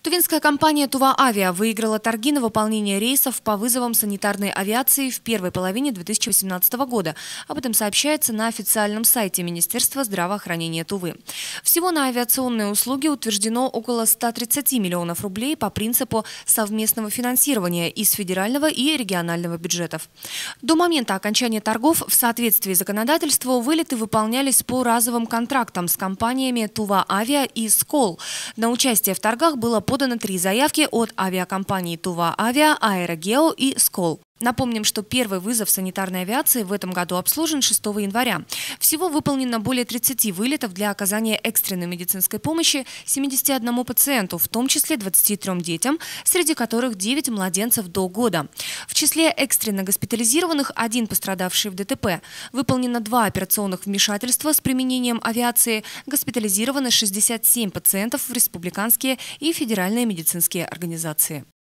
Тувинская компания «Тува Авиа» выиграла торги на выполнение рейсов по вызовам санитарной авиации в первой половине 2018 года. Об этом сообщается на официальном сайте Министерства здравоохранения Тувы. Всего на авиационные услуги утверждено около 130 миллионов рублей по принципу совместного финансирования из федерального и регионального бюджетов. До момента окончания торгов в соответствии с законодательством вылеты выполнялись по разовым контрактам с компаниями «Тува Авиа» и «Скол». На участие в торгах было подано 3 заявки от авиакомпаний «Тува Авиа», «Аэрогео» и «Скол». Напомним, что первый вызов санитарной авиации в этом году обслужен 6 января. Всего выполнено более 30 вылетов для оказания экстренной медицинской помощи 71 пациенту, в том числе 23 детям, среди которых 9 младенцев до года. В числе экстренно госпитализированных 1 пострадавший в ДТП. Выполнено 2 операционных вмешательства с применением авиации. Госпитализированы 67 пациентов в республиканские и федеральные медицинские организации.